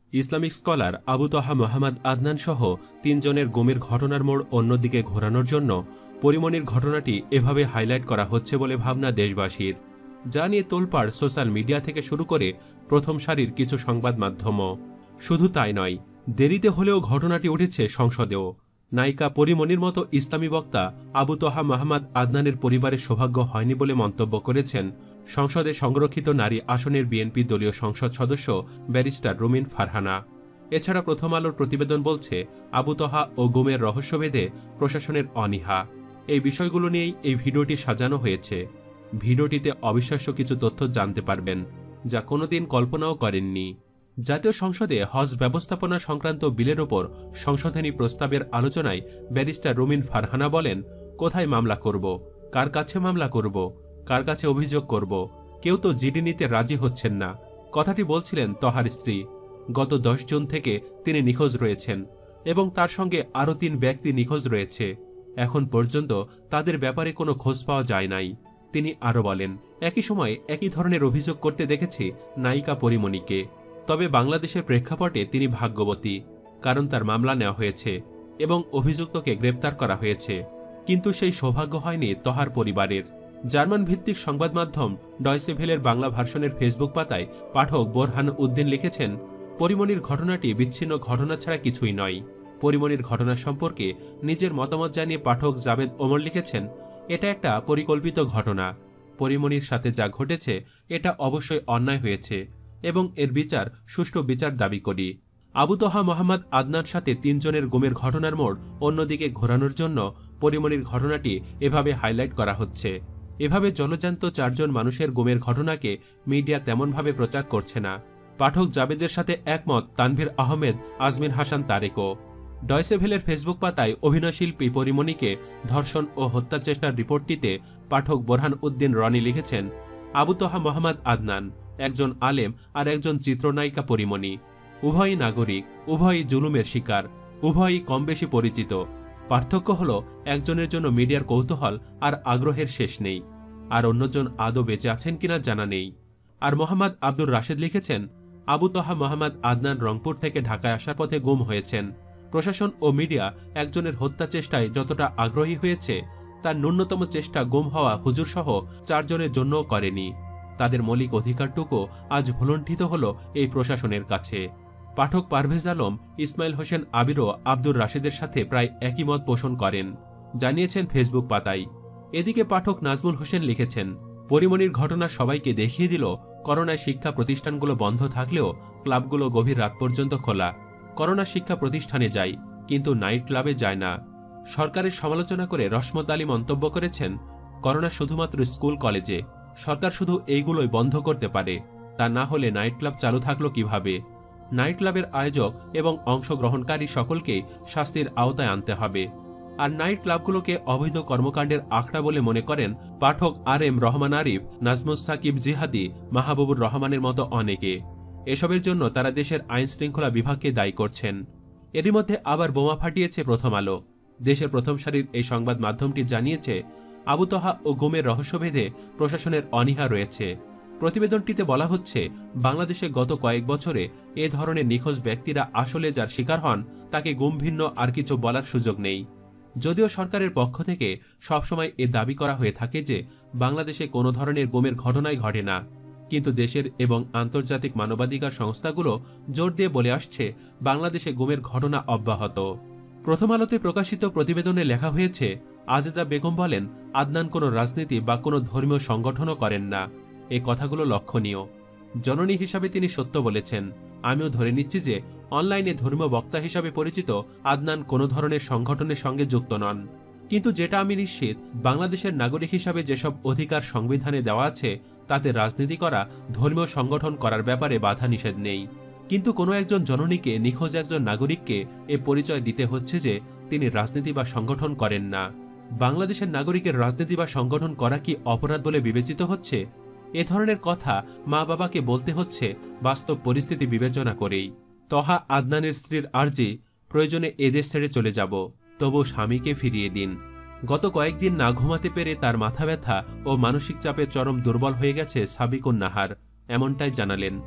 Islamic scholar Abu Taha Mohammad Adnan সহ 3 জনের গুমের ঘটনার মোড় অন্যদিকে ঘোরানোর জন্য পরিমণির ঘটনাটি এভাবে হাইলাইট করা হচ্ছে বলে ভাবনা দেশবাসীর, যা নিয়ে তোলপাড় সোশ্যাল মিডিয়া থেকে শুরু করে প্রথম সারির কিছু সংবাদ মাধ্যমও। শুধু তাই নয়, দেরিতে হলেও ঘটনাটি উঠেছে সংসদেও। নায়িকা পরিমণির মতো ইসলামী বক্তা আবু তহা মোহাম্মদ আদনানের পরিবারের সৌভাগ্য হয়নি বলে মন্তব্য করেছেন সংসদে সংরক্ষিত নারী আসনের বিএনপি দলীয় সংসদ সদস্য ব্যারিস্টার রুমিন ফারহানা। এছাড়া প্রথম আলোর প্রতিবেদন বলছে, আবু তহা ও গুমের রহস্যভেদে প্রশাসনের অনীহা। এই বিষয়গুলো নিয়েই এই ভিডিওটি সাজানো হয়েছে। ভিডিওটিতে অবিশ্বাস্য কিছু তথ্য জানতে পারবেন, যা কোনোদিন কল্পনাও করেননি। জাতীয় সংসদে হজ ব্যবস্থাপনা সংক্রান্ত বিলের ওপর সংশোধনী প্রস্তাবের আলোচনায় ব্যারিস্টার রুমিন ফারহানা বলেন, কোথায় মামলা করব, কার কাছে মামলা করব, কার কাছে অভিযোগ করব, কেউ তো জিডি নিতে রাজি হচ্ছেন না। কথাটি বলছিলেন তহার স্ত্রী। গত 10 জুন থেকে তিনি নিখোঁজ রয়েছেন এবং তার সঙ্গে আরও 3 ব্যক্তি নিখোঁজ রয়েছে। এখন পর্যন্ত তাদের ব্যাপারে কোনো খোঁজ পাওয়া যায় নাই। তিনি আরও বলেন, একই সময়ে একই ধরনের অভিযোগ করতে দেখেছি নায়িকা পরিমণিকে। তবে বাংলাদেশের প্রেক্ষাপটে তিনি ভাগ্যবতী, কারণ তার মামলা নেওয়া হয়েছে এবং অভিযুক্তকে গ্রেপ্তার করা হয়েছে। কিন্তু সেই সৌভাগ্য হয়নি তহার পরিবারের। জার্মান ভিত্তিক সংবাদ মাধ্যম ডয়চে ভেলের বাংলা ভার্সনের ফেসবুক পাতায় পাঠক বোরহান উদ্দিন লিখেছেন, পরিমণির ঘটনাটি বিচ্ছিন্ন ঘটনা ছাড়া কিছুই নয়। পরিমণির ঘটনা সম্পর্কে নিজের মতামত জানিয়ে পাঠক জাবেদ ওমর লিখেছেন, এটা একটা পরিকল্পিত ঘটনা। পরিমণির সাথে যা ঘটেছে এটা অবশ্যই অন্যায় হয়েছে এবং এর বিচার, সুষ্ঠু বিচার দাবি করি। আবু তহা মোহাম্মদ আদনান সাথে 3 জনের গুমের ঘটনার মোড় অন্যদিকে ঘোরানোর জন্য পরিমণির ঘটনাটি এভাবে হাইলাইট করা হচ্ছে। এভাবে জলজান্ত 4 জন মানুষের গুমের ঘটনাকে মিডিয়া তেমনভাবে প্রচার করছে না। পাঠক জাবেদের সাথে একমত তানভীর আহমেদ, আজমির হাসান তারেকও। ডয়চে ভেলের ফেসবুক পাতায় অভিনয়শিল্পী পরিমণিকে ধর্ষণ ও হত্যা চেষ্টার রিপোর্টটিতে পাঠক বোরহান উদ্দিন রনি লিখেছেন, আবু তহা মোহাম্মদ আদনান একজন আলেম আর একজন চিত্রনায়িকা পরিমণি। উভয়ই নাগরিক, উভয়ই জুলুমের শিকার, উভয়ই কম বেশি পরিচিত। পার্থক্য হল একজনের জন্য মিডিয়ার কৌতূহল আর আগ্রহের শেষ নেই, আর অন্যজন আদৌ বেঁচে আছেন কিনা জানা নেই। আর মোহাম্মদ আব্দুর রাশেদ লিখেছেন, আবু তহা মোহাম্মদ আদনান রংপুর থেকে ঢাকায় আসার পথে গুম হয়েছেন। প্রশাসন ও মিডিয়া একজনের হত্যা চেষ্টায় যতটা আগ্রহী হয়েছে, তার ন্যূনতম চেষ্টা গুম হওয়া হুজুর সহ 4 জনের জন্যও করেনি। তাদের মৌলিক অধিকারটুকু আজ ভুলণ্ঠিত হল এই প্রশাসনের কাছে। পাঠক পারভেজ আলম, ইসমাইল হোসেন আবিরও আব্দুর রাশেদের সাথে প্রায় একই মত পোষণ করেন, জানিয়েছেন ফেসবুক পাতায়। এদিকে পাঠক নাজমুল হোসেন লিখেছেন, পরিমণির ঘটনা সবাইকে দেখিয়ে দিল করোনায় শিক্ষা প্রতিষ্ঠানগুলো বন্ধ থাকলেও ক্লাবগুলো গভীর রাত পর্যন্ত খোলা। করোনা শিক্ষা প্রতিষ্ঠানে যায়, কিন্তু নাইট ক্লাবে যায় না। সরকারের সমালোচনা করে রসমত আলী মন্তব্য করেছেন, করোনা শুধুমাত্র স্কুল কলেজে, সরকার শুধু এইগুলোই বন্ধ করতে পারে, তা না হলে নাইট ক্লাব চালু থাকলো কিভাবে? নাইট ক্লাবের আয়োজক এবং অংশগ্রহণকারী সকলকেই শাস্তির আওতায় আনতে হবে। আর নাইট ক্লাবগুলোকে অবৈধ কর্মকাণ্ডের আখড়া বলে মনে করেন পাঠক RM রহমান আরিফ, নাজমুস সাকিব জিহাদি, মাহবুবুর রহমানের মতো অনেকে। এসবের জন্য তারা দেশের আইন শৃঙ্খলা বিভাগকে দায়ী করছেন। এরই মধ্যে আবার বোমা ফাটিয়েছে প্রথম আলো। দেশের প্রথম সারির এই সংবাদ মাধ্যমটি জানিয়েছে, আবু তহা ও গুমের রহস্যভেদে প্রশাসনের অনীহা রয়েছে। প্রতিবেদনটিতে বলা হচ্ছে, বাংলাদেশে গত কয়েক বছরে এ ধরনের নিখোঁজ ব্যক্তিরা আসলে যার শিকার হন, তাকে গুম ভিন্ন আর কিছু বলার সুযোগ নেই। যদিও সরকারের পক্ষ থেকে সবসময় এ দাবি করা হয়ে থাকে যে বাংলাদেশে কোনো ধরনের গুমের ঘটনাই ঘটে না, কিন্তু দেশের এবং আন্তর্জাতিক মানবাধিকার সংস্থাগুলো জোর দিয়ে বলে আসছে বাংলাদেশে গুমের ঘটনা অব্যাহত। প্রথম আলোতে প্রকাশিত প্রতিবেদনে লেখা হয়েছে, আজেদা বেগম বলেন, আদনান কোনো রাজনীতি বা কোনো ধর্মীয় সংগঠনও করেন না। এ কথাগুলো লক্ষণীয়। জননী হিসাবে তিনি সত্য বলেছেন। আমিও ধরে নিচ্ছি যে অনলাইনে ধর্মীয় বক্তা হিসাবে পরিচিত আদনান কোনো ধরনের সংগঠনের সঙ্গে যুক্ত নন। কিন্তু যেটা আমি নিশ্চিত, বাংলাদেশের নাগরিক হিসাবে যেসব অধিকার সংবিধানে দেওয়া আছে, তাতে রাজনীতি করা, ধর্মীয় সংগঠন করার ব্যাপারে বাধা নিষেধ নেই। কিন্তু কোনো একজন জননীকে, নিখোঁজ একজন নাগরিককে এ পরিচয় দিতে হচ্ছে যে তিনি রাজনীতি বা সংগঠন করেন না। বাংলাদেশের নাগরিকের রাজনীতি বা সংগঠন করা কি অপরাধ বলে বিবেচিত হচ্ছে? এ ধরনের কথা মা বাবাকে বলতে হচ্ছে বাস্তব পরিস্থিতি বিবেচনা করেই। তহা আদনানের স্ত্রীর আর্জি, প্রয়োজনে এদেশ ছেড়ে চলে যাব, তবু স্বামীকে ফিরিয়ে দিন। গত কয়েকদিন না ঘুমাতে পেরে তার মাথা ব্যথা ও মানসিক চাপে চরম দুর্বল হয়ে গেছে সাবিকুন নাহার, এমনটাই জানালেন।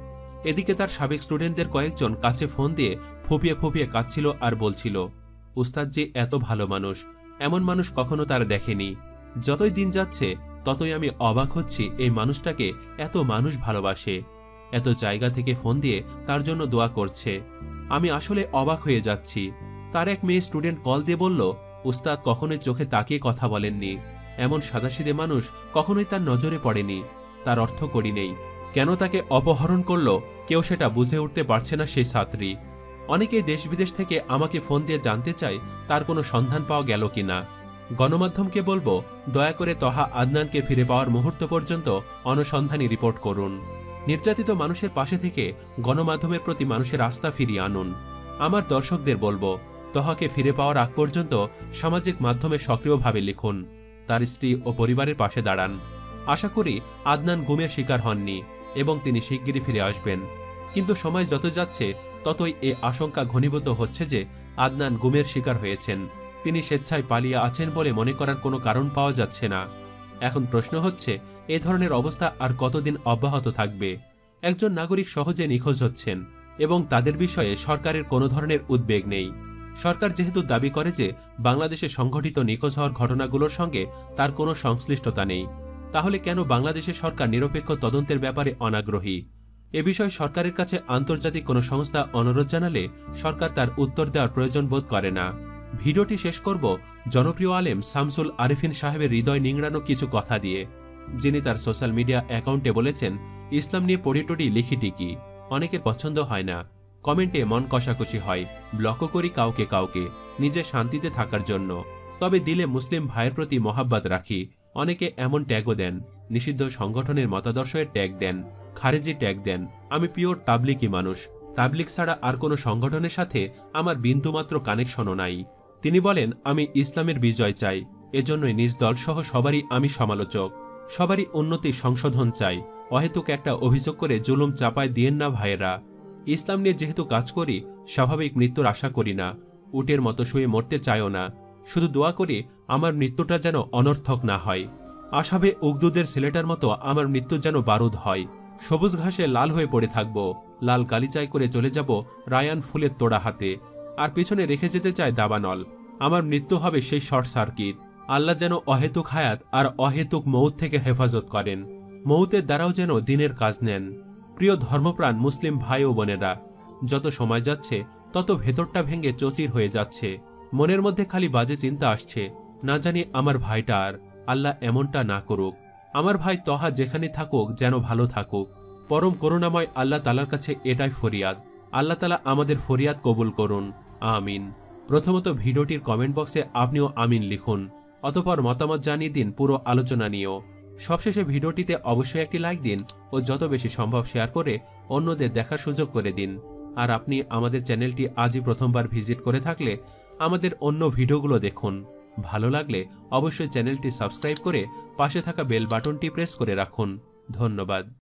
এদিকে তার সাবেক স্টুডেন্টদের কয়েকজন কাছে ফোন দিয়ে ফুপিয়ে ফুপিয়ে কাঁদছিল আর বলছিল, উস্তাদ যে এত ভালো মানুষ, এমন মানুষ কখনো তার দেখেনি। যতই দিন যাচ্ছে ততই আমি অবাক হচ্ছি এই মানুষটাকে এত মানুষ ভালোবাসে, এত জায়গা থেকে ফোন দিয়ে তার জন্য দোয়া করছে। আমি আসলে অবাক হয়ে যাচ্ছি। তার এক মেয়ে স্টুডেন্ট কল দিয়ে বলল, উস্তাদ কখনোই চোখে তাকিয়ে কথা বলেননি, এমন সাদাসিধে মানুষ কখনোই তার নজরে পড়েনি। তার অর্থ করি নেই, কেন তাকে অপহরণ করল কেউ সেটা বুঝে উঠতে পারছে না সেই ছাত্রী। অনেকেই দেশ বিদেশ থেকে আমাকে ফোন দিয়ে জানতে চায় তার কোনো সন্ধান পাওয়া গেল কিনা। গণমাধ্যমকে বলবো, দয়া করে তহা আদনানকে ফিরে পাওয়ার মুহূর্ত পর্যন্ত অনুসন্ধানী রিপোর্ট করুন। নির্যাতিত মানুষের পাশে থেকে গণমাধ্যমের প্রতি মানুষের আস্থা ফিরিয়ে আনুন। আমার দর্শকদের বলবো, তহাকে ফিরে পাওয়ার আগ পর্যন্ত সামাজিক মাধ্যমে সক্রিয়ভাবে লিখুন, তার স্ত্রী ও পরিবারের পাশে দাঁড়ান। আশা করি আদনান গুমের শিকার হননি এবং তিনি শিগগিরই ফিরে আসবেন। কিন্তু সময় যত যাচ্ছে ততই এ আশঙ্কা ঘনীভূত হচ্ছে যে আদনান গুমের শিকার হয়েছেন। তিনি স্বেচ্ছায় পালিয়ে আছেন বলে মনে করার কোনো কারণ পাওয়া যাচ্ছে না। এখন প্রশ্ন হচ্ছে, এ ধরনের অবস্থা আর কতদিন অব্যাহত থাকবে? একজন নাগরিক সহজে নিখোঁজ হচ্ছেন এবং তাদের বিষয়ে সরকারের কোনো ধরনের উদ্বেগ নেই। সরকার যেহেতু দাবি করে যে বাংলাদেশে সংঘটিত নিখোঁজ হওয়ার ঘটনাগুলোর সঙ্গে তার কোনো সংশ্লিষ্টতা নেই, তাহলে কেন বাংলাদেশের সরকার নিরপেক্ষ তদন্তের ব্যাপারে অনাগ্রহী? এ বিষয়ে সরকারের কাছে আন্তর্জাতিক কোনো সংস্থা অনুরোধ জানালে সরকার তার উত্তর দেওয়ার প্রয়োজন বোধ করে না। ভিডিওটি শেষ করব জনপ্রিয় আলেম শামসুল আরিফিন সাহেবের হৃদয় নিংড়ানো কিছু কথা দিয়ে, যিনি তার সোশ্যাল মিডিয়া অ্যাকাউন্টে বলেছেন, ইসলাম নিয়ে পড়িটড়ি লিখি টিকি, অনেকের পছন্দ হয় না, কমেন্টে মন কষাকষি হয়, ব্লকও করি কাউকে কাউকে নিজে শান্তিতে থাকার জন্য, তবে দিলে মুসলিম ভাইয়ের প্রতি মহাব্বত রাখি। অনেকে এমন ট্যাগও দেন, নিষিদ্ধ সংগঠনের মতাদর্শের ট্যাগ দেন, খারেজি ট্যাগ দেন। আমি পিওর তাবলিকি মানুষ, তাবলিক ছাড়া আর কোনো সংগঠনের সাথে আমার বিন্দুমাত্র কানেকশনও নাই। তিনি বলেন, আমি ইসলামের বিজয় চাই, এজন্যই নিজ দল সহ সবারই আমি সমালোচক, সবারই উন্নতি সংশোধন চাই। অহেতুক একটা অভিযোগ করে জুলুম চাপায় দিয়েন না ভাইয়েরা। ইসলাম নিয়ে যেহেতু কাজ করি, স্বাভাবিক মৃত্যুর আশা করি না, উটের মতো শুয়ে মরতে চাইও না। শুধু দোয়া করি আমার মৃত্যুটা যেন অনর্থক না হয়। আসাবে উগদুদের ছেলেটার মতো আমার মৃত্যু যেন বারুদ হয়। সবুজ ঘাসে লাল হয়ে পড়ে থাকব, লাল গালিচাই করে চলে যাব রায়ান ফুলের তোড়া হাতে, আর পেছনে রেখে যেতে চায় দাবানল। আমার মৃত্যু হবে সেই শর্ট সার্কিট। আল্লাহ যেন অহেতুক হায়াত আর অহেতুক মৌত থেকে হেফাজত করেন, মৌতের দ্বারাও যেন দিনের কাজ নেন। প্রিয় ধর্মপ্রাণ মুসলিম ভাই ও বোনেরা, যত সময় যাচ্ছে তত ভেতরটা ভেঙে চচির হয়ে যাচ্ছে। মনের মধ্যে খালি বাজে চিন্তা আসছে, না জানি আমার ভাইটা আর, আল্লাহ এমনটা না করুক। আমার ভাই তহা যেখানে থাকুক যেন ভালো থাকুক। পরম করুণাময় আল্লাহ তালার কাছে এটাই ফরিয়াদ। আল্লাহ তালা আমাদের ফরিয়াদ কবুল করুন, আমিন। প্রথমত ভিডিওটির কমেন্ট বক্সে আপনিও আমিন লিখুন, অতঃপর মতামত জানিয়ে দিন পুরো আলোচনা নিয়েও। সবশেষে ভিডিওটিতে অবশ্যই একটি লাইক দিন ও যত বেশি সম্ভব শেয়ার করে অন্যদের দেখার সুযোগ করে দিন। আর আপনি আমাদের চ্যানেলটি আজই প্রথমবার ভিজিট করে থাকলে আমাদের অন্য ভিডিওগুলো দেখুন। ভালো লাগলে অবশ্যই চ্যানেলটি সাবস্ক্রাইব করে পাশে থাকা বেল বাটনটি প্রেস করে রাখুন। ধন্যবাদ।